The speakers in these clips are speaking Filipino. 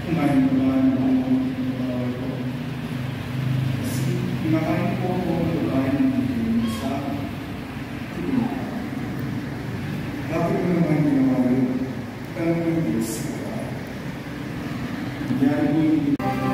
kumain naman ako ko. Kasi pinakain ko ako lugain ng sa bakit ko naman ginawa yun? Tanong ng Diyos. Yan po yung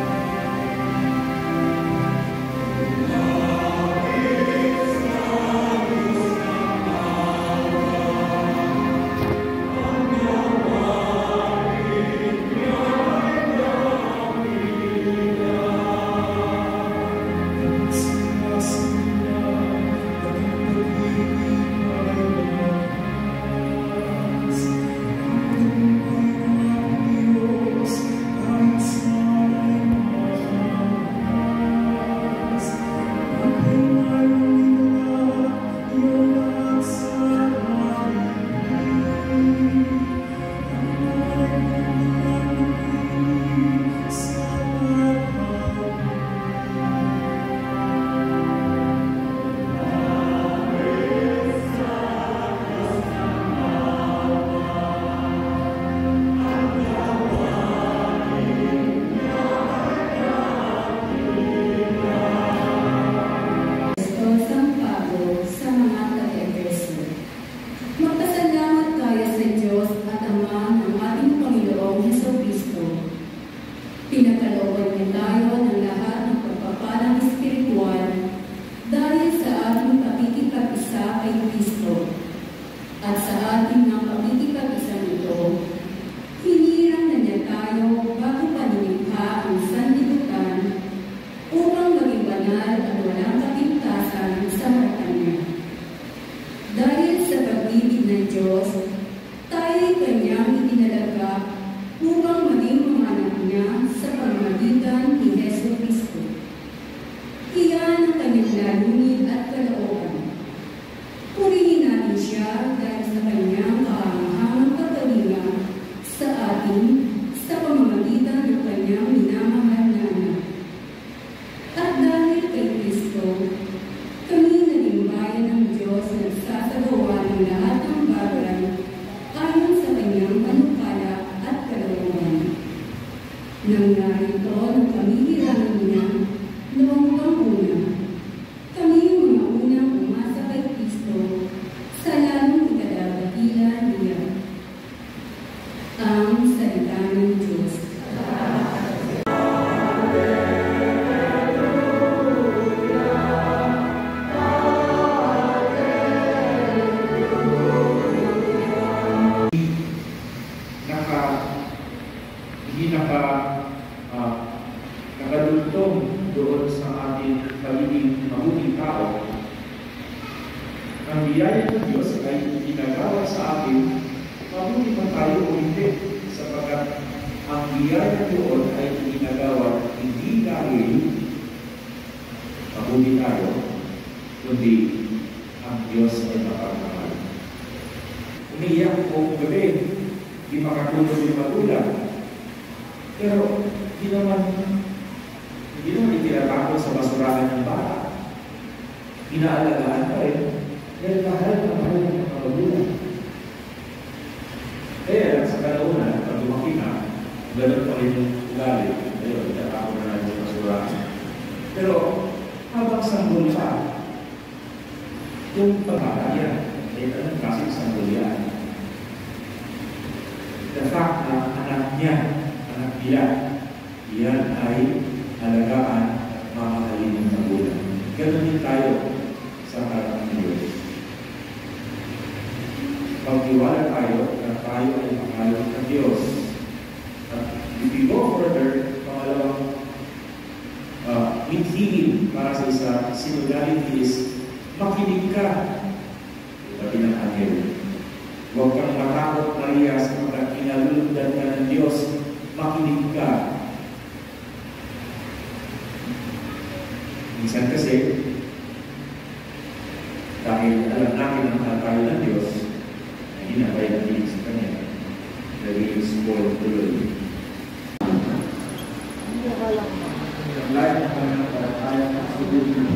pinagkalooban niya tayo ng lahat ng pagpapalang espiritual dahil sa ating pakikipag-isa kay Kristo at sa ating ng pakikipag-isa nito, hinirang na niya tayo bago pa nilikha ang sanlibutan upang maging banal at walang kapintasan sa mata niya. Dahil sa pag-ibig ng Diyos, tayo'y kanyang itinalaga upang maging mga anak niya sa pamamagitan ni Hesus Kristo. Iyan ang kanyang layunin at kalooban. Purihin natin siya dahil sa kanyang kahangahangang kagalingan sa atin sa pamamagitan ng kanyang minamahal na anak. At dahil kay Kristo, kami naging bayan ng Diyos na nagsasagawa ng lahat ng bagay ayon sa kanyang panukala at kalooban. Nangyari ito ng pamihiraan niya noong panguna. Kami yung mga unang umasa kay Kristo sa lalong ikadadakilan niya. Ang salita ng Diyos. Nakadultong doon sa ating pagiging mabuting tao. Ang biyaya ng Diyos ay ginagawa sa atin, mabuti man tayo o hindi, sapagkat ang biyaya doon ay ginagawa hindi dahil mabuti tayo, kundi ang Diyos ay mapagmahal. Umiiyak ko gabi, di makatulog yung magulang. Pero hindi naman itinatapon sa basurahan ng bata. Inaalagaan pa rin dahil mahal ng mga magulang. Kaya sa kalaunan, pag lumaki na, ganun pa rin yung ugali. Ayun, itinatapon na natin sa basurahan. Pero habang sanggol pa, yung pagkaka yan, ay anong klaseng sanggol yan? The fact na anak niya, anak nila, yan ay halagaan at mamahalin ng magulang. Ganun din tayo sa harap ng Diyos. Pagtiwala tayo na tayo ay mahal ng Diyos. At if we go further, pangalawang hingin para sa isa, sinodality is makinig ka. Sabi ng Angel, huwag kang matakot, Maria, sapagkat kinalulundan ka ng Diyos. Makinig ka. Minsan kasi, dahil alam natin ang mahal tayo ng Diyos, hindi na tayo nakinig sa Kanya. Naging spoiled tuloy. Ang lahat ng Kanya para tayo ang subukin.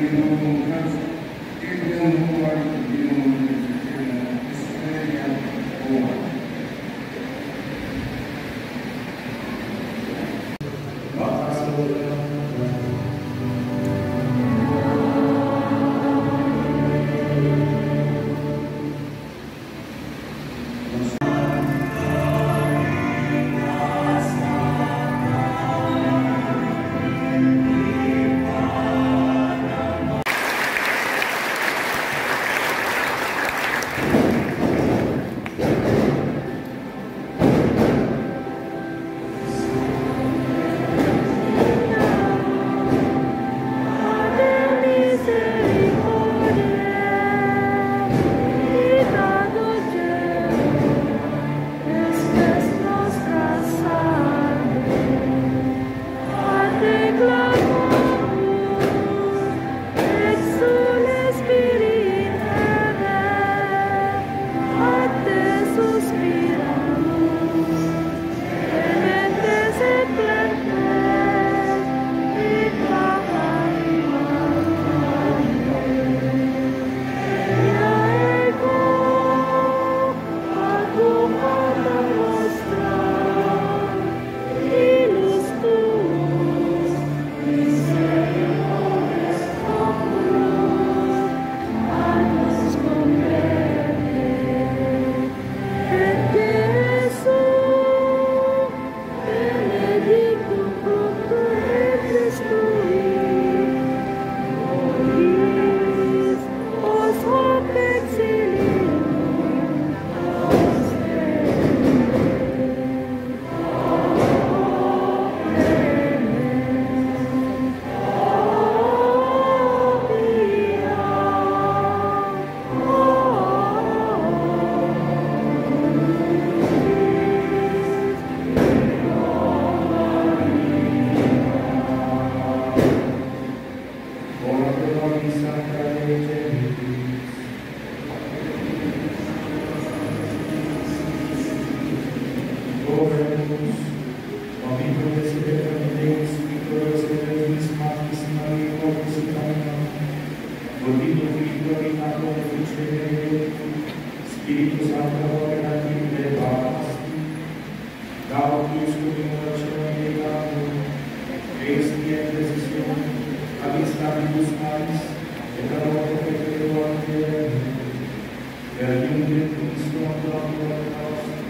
Espíritu Santo, operativo de paz, dá o que escolhemos a pecado, este é a decisão, a amistade dos pais, e da nossa perdoa e a língua de Cristo, a tua nossa.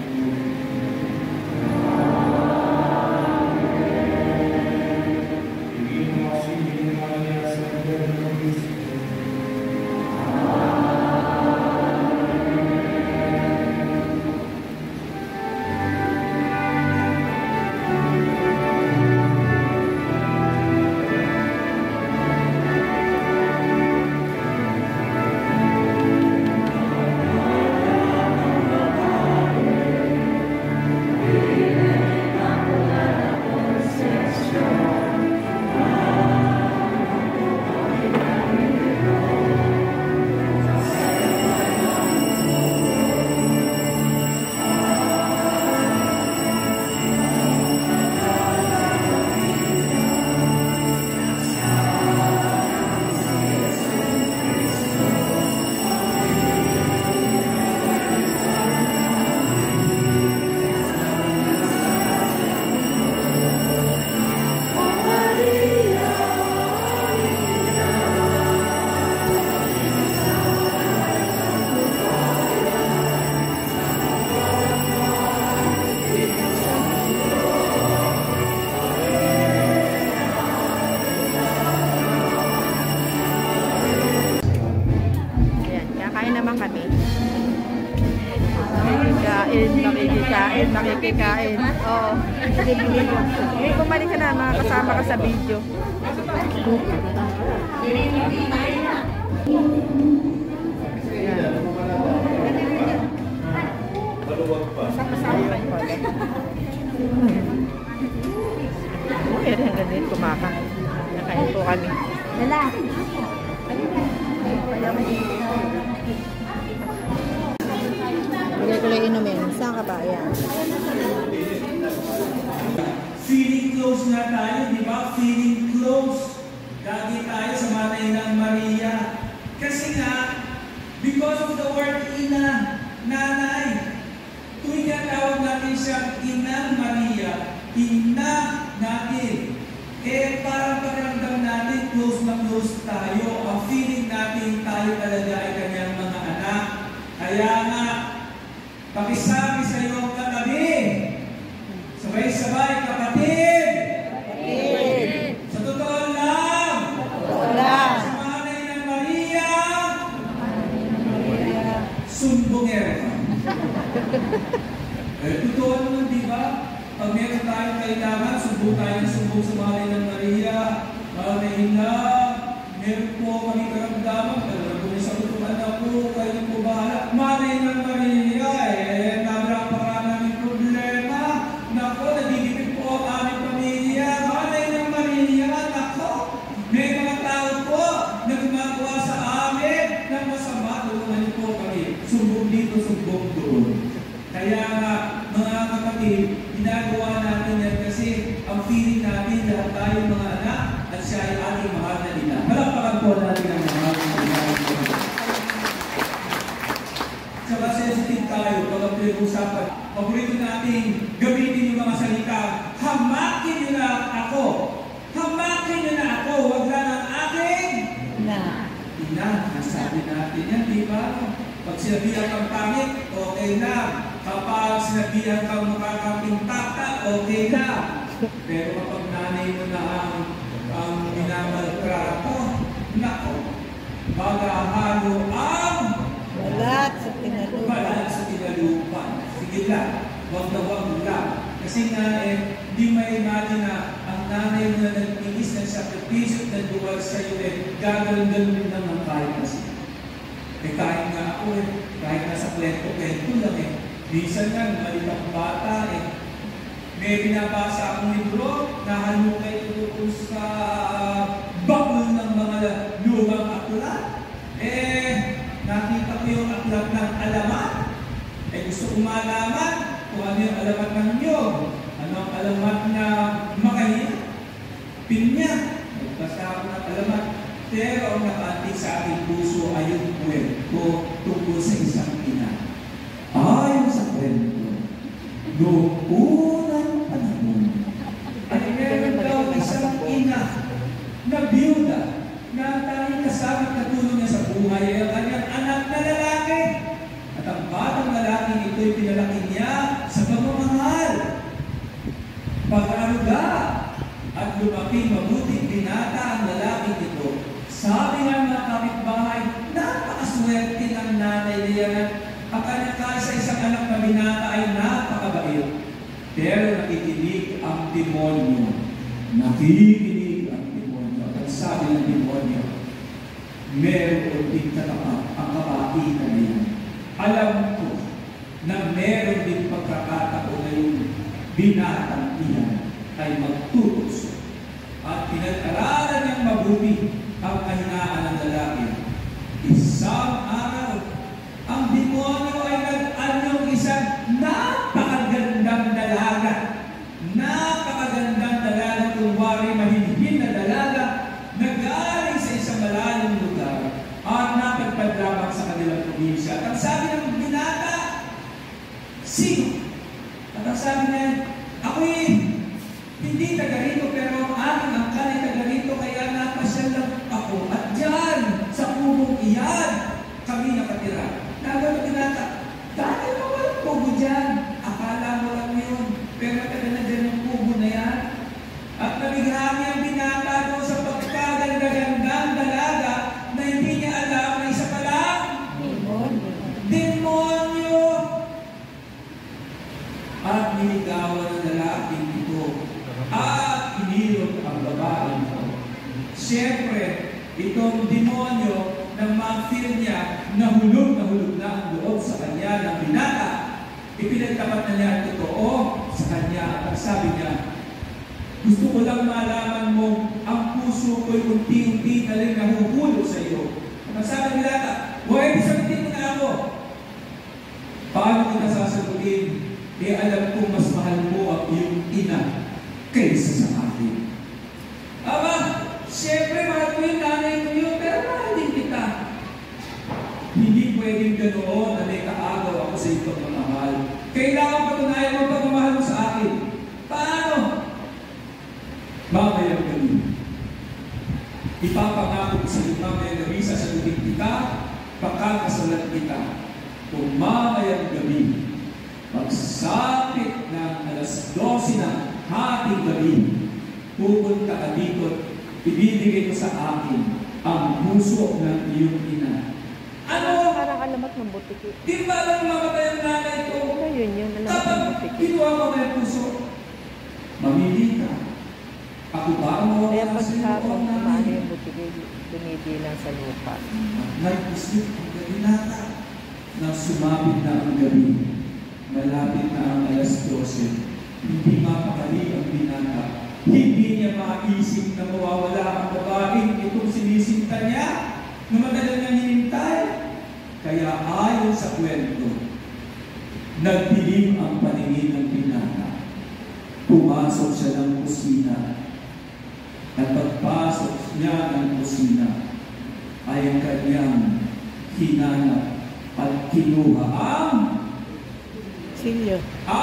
Nakikikain. Oo. Bumalik ka na, makakasama ka sa video. Kasama kayo pala. Pero hanggang din kumakain. Nakain po kami. Lala. Bigay ko lang inumin. Saan ka ba? Ayan. Feeling close na tayo, di ba? Feeling close. Lagi tayo sa matay ng Maria. siyang Inang Maria, ina natin. Parang pakiramdam natin, close na close tayo. Ang feeling natin, tayo talaga ay kanyang mga anak. Kaya nga, pakisabi sa iyong katabi. Sabay-sabay, kapatid! Sa totoo lang! Sa Manay ng Maria! Sumbongero ka. Totoo naman, di ba? Pag meron tayong kailangan, sumbong tayo sa Manay ng Maria. Mahina, meron po kami karamdaman. Talagang po sa totoo anak po, kayo po bahala. Manay ng Maria, napakarami problema. Nako, nagigipit po ang aming pamilya. Manay ng Maria, nako, may mga tao po na gumagawa sa amin ng masama. Tulungan niyo po kami. Sumbong dito, sumbong doon. Kaya nga, mga kapatid, ginagawa natin yan kasi ang feeling natin lahat tayo mga anak at siya ay ating mahal na ina. Palakpakan po natin ang mahal na ina. Saka sensitive tayo pag pinag-usapan. Paborito natin gamitin yung mga salita. Hamakin niyo na ako. Hamakin niyo na ako. Huwag lang ang aking ina. Nasabi natin yan, di ba? Pag sinabihan kang pangit, okay lang. Kapag sinabihan kang mukha kang pintata, okay lang. Pero kapag nanay mo na ang minamaltrato, nako, magahalo ang Balat sa pinalupan. balat sa pinalupan. Sige lang, wag lang. Kasi nga di ma-imagine na ang nanay mo na nagtiis ng sakripisyo at nagduwal sa iyo gagawin-gawin naman kahit na siya. Kahit nga ako kahit nasa kwento lang minsan nga, malitang bata may binabasa akong libro na halukay ito sa bakul ng mga lumang aklat. Nakita ko yung aklat ng alamat. Gusto kong malaman kung ano yung alamat ng Nyog. Ano ang alamat na makahina? Pinya. Nagbasa ako ng alamat. Pero ang nakaantig sa aking puso ay yung kwento tungkol sa isang ina. Ayon sa kwento, noong unang panahon, ay meron daw isang ina na biyuda na tanging kasama na tulong niya sa buhay ay ang kanyang anak na lalaki. At ang batang lalaki ito'y pinalaki niya sa pagmamahal, pag-aruga, at lumaki mabuting binata ang lalaki ito. Sabi ng mga kapitbahay, napakaswerte ng nanay niya. Ang kanyang sa isang anak na binata ay napakabait. Pero nakikinig ang demonyo. Nakikinig ang demonyo. At sabi ng demonyo, meron din katapat ang kabaitan niya. Alam ko na meron din pagkakataon na yung binatang iyan ay magtutos. At pinag-aralan niyang mabuti ang kahinaan ng lalaki. Isang araw, ang demonyo ay nag-anyong isang napakagandang dalaga. Napakagandang dalaga, kung wari mahinhin na dalaga, nag-aaring sa isang malayong lugar at napagpad lamang sa kanilang probinsya. At ang sabi ng binata, sino? At ang sabi niya, ako'y hindi taga rito, pero ang aking angkan ay taga rito, kaya napasyal lang ako. At diyan, sa kubong iyan, kami nakatira. Naga na binata, dahil naman kubo dyan. Akala mo lang yun, pero taga na dyan yung kubo na yan. At nabighami ang binata doon sa pagkaganda-gandang dalaga na hindi niya alam na isa pala demonyo. At niligawan ng lalaking ito at inilot ang babae ito. Siyempre, itong demonyo nang ma-feel niya na hulog na ang loob sa kanya ng binata, ipinagtapat na niya ang totoo sa kanya at ang sabi niya, gusto ko lang malaman mo, ang puso ko'y unti-unti na rin nahuhulog sa iyo. At ang sabi ng binata, huwag sabihin mo na ako. Paano kita sasagutin? Alam kong mas mahal mo ang iyong ina kaysa sa akin. Aba, siyempre mahal ko yung nanay ko yun, pero mahal din kita. Hindi pwedeng ganoon na may kaagaw ako sa iyong pagmamahal. Kailangan patunayan mo pagmamahal ipapangako ko sa limang Elisa sa lubing kita, pakakasalat kita. Kung mamayang gabi, pagsapit ng alas 12 na hating gabi, pupunta ka dito, ibibigay ko sa akin ang puso ng iyong ina. Ano? Parang alamat ng butiki. Di ba lang mamatay ang nanay ko? Ayun yun, alamat ng Kapag butiki. kinuha mo ng puso, mamili ka. Ako ba ang Kaya mawawala sa iyo pagkapag ang kumano nanay? yung butiki, dumibilang sa lupa. Nag-isip ang gabi nata. Nang sumapit na ang gabi, malapit na ang alas 12, hindi mapakali ang binata. Hindi niya maisip na mawawala ang babaeng itong sinisinta niya na matagal niya hinintay. Kaya ayon sa kwento, nagdilim ang paningin ng binata. Pumasok siya ng kusina. At pagpasok niya ng kusina, ay ang kanyang hinanap at kinuha ang Silyo.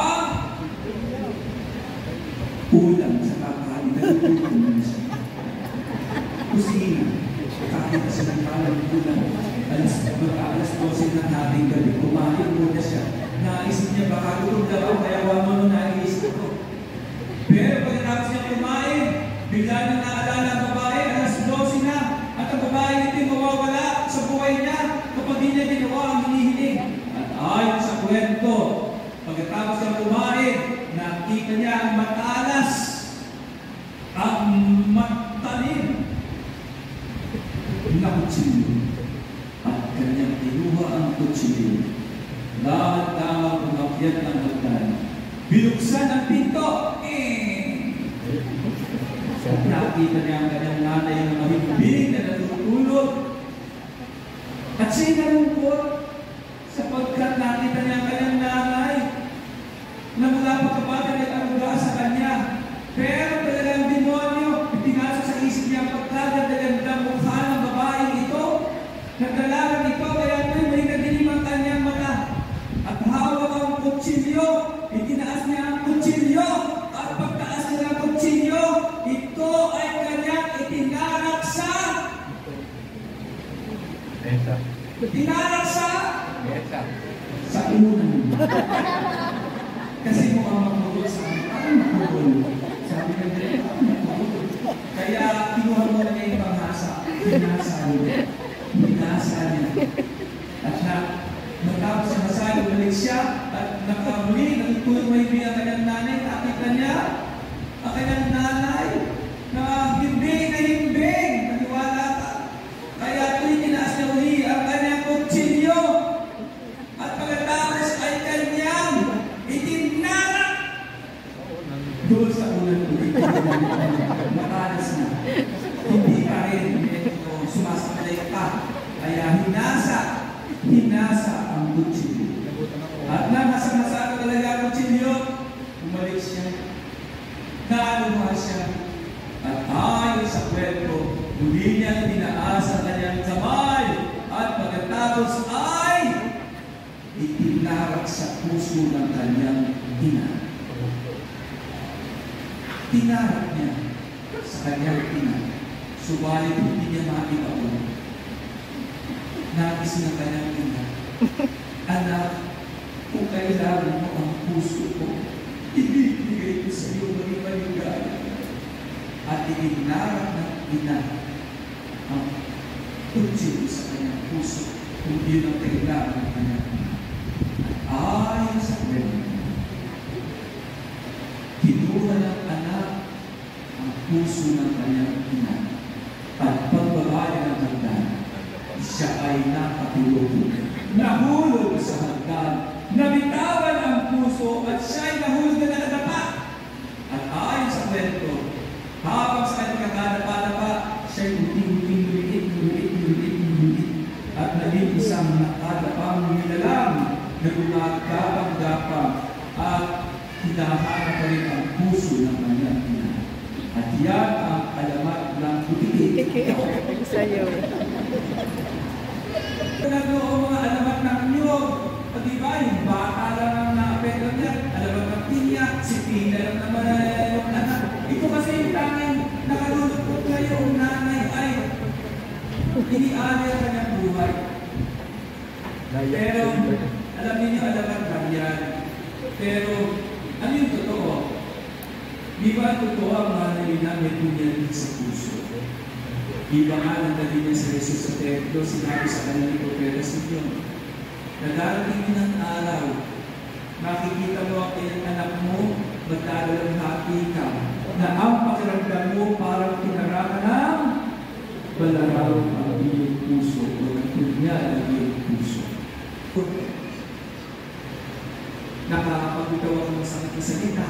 ulam sa kakain. Nagtutunan na siya. Kusina. Kakain na siya ng palang ulam. Alas 12 ng hating gabi. Kumain muna siya. Naisip niya baka gutom daw. Kaya wala naisip ko. Pero pagkatapos niya kumain, bigla na naalala ang babae. Alas 12 na. At ang babae ito'y mawawala sa buhay niya kapag hindi niya ginawa ang hinihiling. At ayon sa kwento, pagkatapos niya kumain, nakita niya ang matalas, ang matalim na kutsilyo. At kanyang kinuha ang kutsilyo. Dahan-dahan umakyat ng hagdan. Binuksan ang pinto. Nakita niya ang kanyang nanay na mahimbing na natutulog. At siya'y nalungkot sapagkat nakita niya ang kanyang nanay na mula pagkabata nag-aruga sa kanya. Pero talagang demonyo, pinasok sa isip niya pagkagandang mukha ng babaeng ito. Nagdalagan ito, kaya may nadilim ang kanyang mata. At hawak ang kutsilyo, itinaas niya ang kutsilyo. At pagtaas niya ang kutsilyo, ito ay kanyang itinarak sa... Itinarak sa... Sa unang. Kasi mukhang magmulot sa akin. Parang magmulot. Sabi ng direkta, magmulot. Kaya kinuha mo na niya yung panghasa. Hinasa niya. Hinasa niya. At matapos sa masaya, bumalik siya. At nakamuli, nagtulog may biya kanyang nanay. Nakita niya ang kanyang nanay na himbing na himbing. Naniwala ka. Kaya ito'y tinaas niya uli ang kanyang kutsilyo. At pagkatapos ay kanyang itinarak doon sa unang ulit. Matalas na. Hindi pa rin sumasaklay pa. Kaya hinasa ang kutsilyo. At nasa talaga ang kutsilyo, umalik siya. Naluha siya. At ayon sa kwento, muli niya tinaas ang kanyang kamay. At pagkatapos ay itinarak sa puso ng kanyang ina. Tinarak niya sa kanyang ina. Subalit hindi niya makipag-uwi. Nagis ng kanyang ina. Anak, kung kailangan mo ang puso ko, ibibigay ko sa iyo maging maligaya. At itinarak ng ina ang kutsilyo sa kanyang puso kung yun ang kailangan ng kanyang ina. Ayon sa kwento, kinuha ng anak ang puso ng kanyang ina at pagbabaya ng hagdan, siya ay nakatulog. Nahulog sa hagdan, nabitawan ang puso at siya ay nahulog na nakadapa. At ayon sa kwento, habang sa kanyang kakadapa-dapa, siya ay ulit at naging isang nakadapang nilalang na gumagapang-gapang at hinahanap pa rin ang puso ng kanyang ina. At yan ang alamat ng butiki. Sa'yo. Nagnoong mga alamat ng niyog. O diba, yung bata lang ang naapekto niya. Alamat ng tinya, si Tina lang naman yung anak. Ito kasi yung tanging nakalulupot ngayon, nanay ay Iniaalay ang kanyang buhay. Pero, alam niyo, alam yan. Pero, ano yung totoo? Di ba totoo ang mahal na may punyal sa puso? Di ba nga nagdali niya sa Jesus sa templo, sinabi sa kanya ni Propetas ninyo, na darating din ang araw, makikita mo ang kanyang anak mo, magdadalamhati ka, na ang pakiramdam mo parang pinaraman ng balaraw ang iyong puso o ang punyal ang iyong puso. Nakakapagitaw ako ng sakit na salita.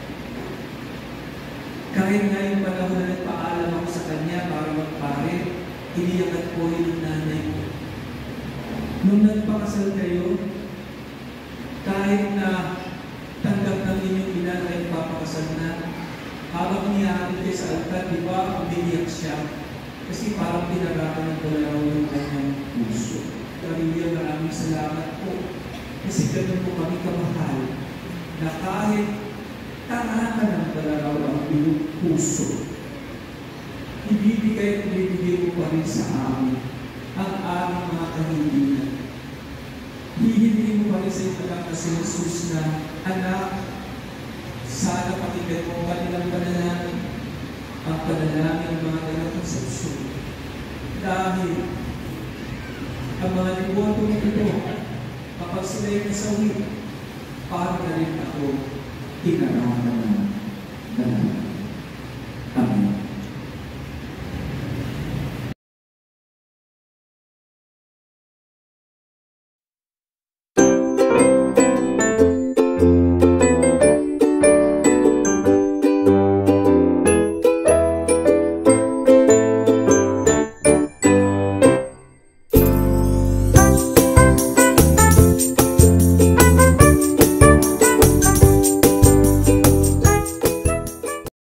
Kahit nga yung panahon na nagpaalam ako sa kanya para magpare, iniyakat ko yung nanay ko. Nung nagpakasal kayo, kahit na tanggap ng inyong ina na nagpapakasal na, habang niyakin kayo sa altar, di ba, umiiyak siya? Kasi parang pinarapan ng balaraw ng kanyang puso. Maria, maraming salamat po. Kasi ganun po kami kamahal na kahit tarakan ng balaraw ang iyong puso, ibibigay mo pa rin sa amin ang aming mga kahilingan. Hihindi mo pa rin sa iyong anak na si Jesus na, anak, sana pakinggan mo kanilang panalangin, ang panalangin ng mga nagkakonsepsyon. Dahil ang mga libuto nito, kapag sila'y nasawi, para na rin ako tinaraman ng